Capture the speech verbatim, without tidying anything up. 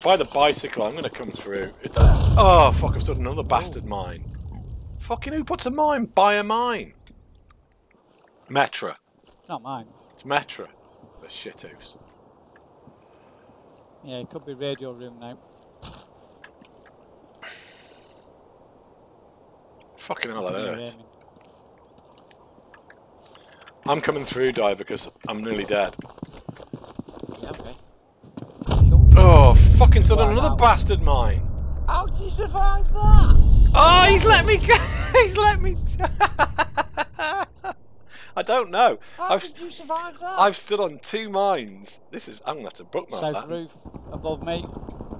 By the bicycle, I'm going to come through. It's... Oh, fuck, I've stood another bastard mine. Fucking who puts a mine by a mine? Metra. Not mine. It's Metra. The shithouse. Yeah, it could be radio room now. Fucking hell, that hurt. I'm coming through, Di, because I'm nearly dead. Yeah, okay. Oh, fucking stood on Right, another now. bastard mine. How did you survive that? Oh, he's let me go. He's let me. I don't know. How I've, did you survive that? I've stood on two mines. This is. I'm gonna have to bookmark South that. roof above me.